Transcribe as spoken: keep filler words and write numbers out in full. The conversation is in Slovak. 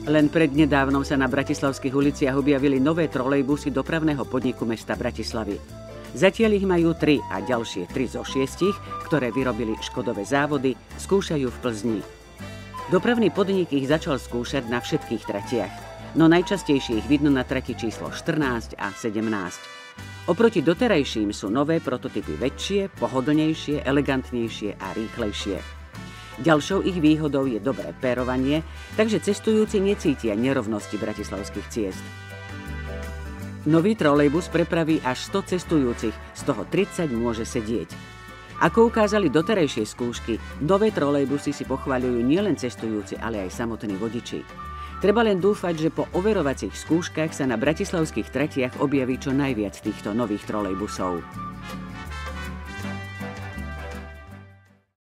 Len prednedávnom sa na bratislavských uliciach objavili nové trolejbusy dopravného podniku mesta Bratislavy. Zatiaľ ich majú tri a ďalšie tri zo šiestich, ktoré vyrobili Škodové závody, skúšajú v Plzni. Dopravný podnik ich začal skúšať na všetkých tratiach, no najčastejšie ich vidno na trati číslo štrnásť a sedemnásť. Oproti doterajším sú nové prototypy väčšie, pohodlnejšie, elegantnejšie a rýchlejšie. Ďalšou ich výhodou je dobré pérovanie, takže cestujúci necítia nerovnosti bratislavských ciest. Nový trolejbus prepraví až sto cestujúcich, z toho tridsať môže sedieť. Ako ukázali doterajšie skúšky, nové trolejbusy si pochvaľujú nielen cestujúci, ale aj samotní vodiči. Treba len dúfať, že po overovacích skúškach sa na bratislavských tratiach objaví čo najviac týchto nových trolejbusov.